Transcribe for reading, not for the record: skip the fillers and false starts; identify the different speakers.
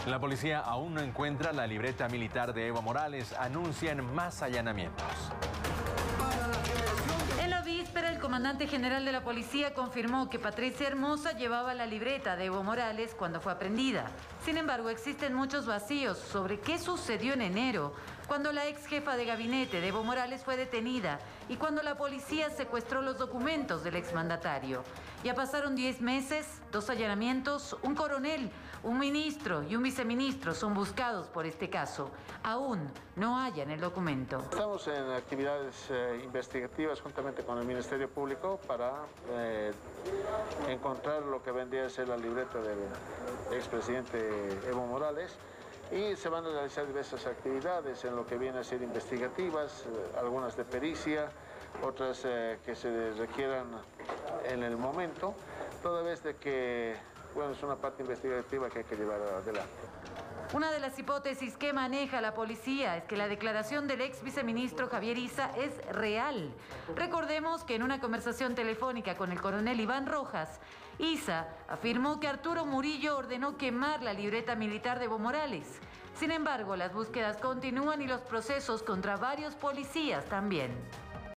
Speaker 1: La policía aún no encuentra la libreta militar de Evo Morales. Anuncian más allanamientos.
Speaker 2: En la víspera, el comandante general de la policía confirmó que Patricia Hermosa llevaba la libreta de Evo Morales cuando fue aprendida. Sin embargo, existen muchos vacíos sobre qué sucedió en enero, cuando la ex jefa de gabinete de Evo Morales fue detenida y cuando la policía secuestró los documentos del exmandatario. Ya pasaron 10 meses, 2 allanamientos, un coronel, un ministro y un viceministro son buscados por este caso. Aún no hallan el documento.
Speaker 3: Estamos en actividades investigativas juntamente con el Ministerio Público para encontrar lo que vendría a ser la libreta del expresidente Evo Morales, y se van a realizar diversas actividades en lo que viene a ser investigativas, algunas de pericia, otras que se requieran en el momento, toda vez de que, bueno, es una parte investigativa que hay que llevar adelante.
Speaker 2: Una de las hipótesis que maneja la policía es que la declaración del ex viceministro Javier Issa es real. Recordemos que en una conversación telefónica con el coronel Iván Rojas, Issa afirmó que Arturo Murillo ordenó quemar la libreta militar de Evo Morales. Sin embargo, las búsquedas continúan y los procesos contra varios policías también.